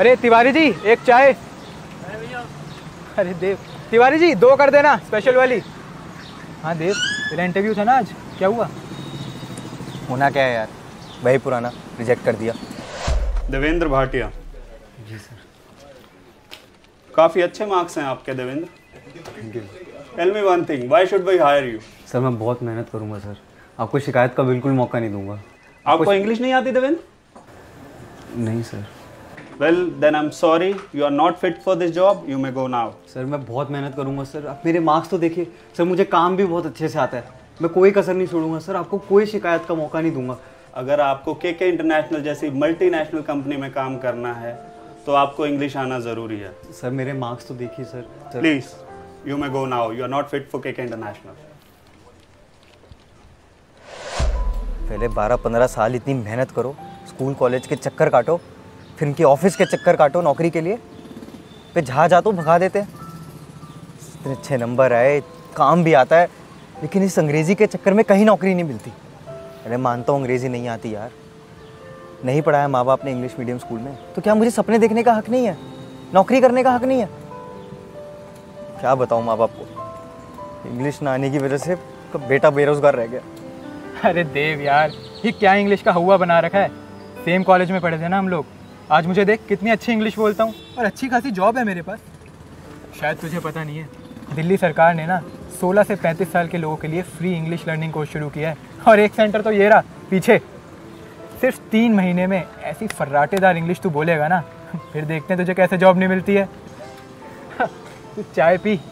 अरे तिवारी जी एक चाय। अरे देव, तिवारी जी 2 कर देना स्पेशल वाली। हाँ देव, तेरा इंटरव्यू था ना आज, क्या हुआ? होना क्या है यार, वही पुराना, रिजेक्ट कर दिया। देवेंद्र भाटिया। जी सर। काफ़ी अच्छे मार्क्स हैं आपके Devendra. Tell me one thing, why should we hire you? Sir मैं बहुत मेहनत करूंगा सर, आपको शिकायत का बिल्कुल मौका नहीं दूंगा। आपको इंग्लिश नहीं आती देवेंद्र? नहीं sir. Well then I am sorry, you are not fit for this job, you may go now. Sir मैं बहुत मेहनत करूंगा सर, आप मेरे मार्क्स तो देखिए सर, मुझे काम भी बहुत अच्छे से आता है, मैं कोई कसर नहीं छोड़ूंगा सर, आपको कोई शिकायत का मौका नहीं दूंगा। अगर आपको के इंटरनेशनल जैसी मल्टीनेशनल कंपनी में काम करना है तो आपको इंग्लिश आना ज़रूरी है। सर मेरे मार्क्स तो देखिए sir. Please you may go now, you are not fit for के इंटरनेशनल। पहले 12-15 साल इतनी मेहनत करो, स्कूल कॉलेज के चक्कर काटो, फिर इनकी ऑफिस के चक्कर काटो नौकरी के लिए, फिर जहाँ जा तो भगा देते। इतने अच्छे नंबर आए, काम भी आता है, लेकिन इस अंग्रेज़ी के चक्कर में कहीं नौकरी नहीं मिलती। अरे मानता हूँ अंग्रेज़ी नहीं आती यार, नहीं पढ़ाया माँ बाप ने इंग्लिश मीडियम स्कूल में, तो क्या मुझे सपने देखने का हक नहीं है, नौकरी करने का हक नहीं है? क्या बताऊँ माँ बाप को, इंग्लिश ना आने की वजह से बेटा बेरोजगार रह गया। अरे देव यार, ये क्या इंग्लिश का हुआ बना रखा है। सेम कॉलेज में पढ़े थे ना हम लोग, आज मुझे देख कितनी अच्छी इंग्लिश बोलता हूँ और अच्छी खासी जॉब है मेरे पास। शायद तुझे पता नहीं है, दिल्ली सरकार ने ना 16 से 35 साल के लोगों के लिए फ्री इंग्लिश लर्निंग कोर्स शुरू किया है, और एक सेंटर तो ये रहा पीछे। सिर्फ 3 महीने में ऐसी फर्राटेदार इंग्लिश तू बोलेगा ना, फिर देखते हैं तुझे कैसे जॉब नहीं मिलती है। तू चाय पी,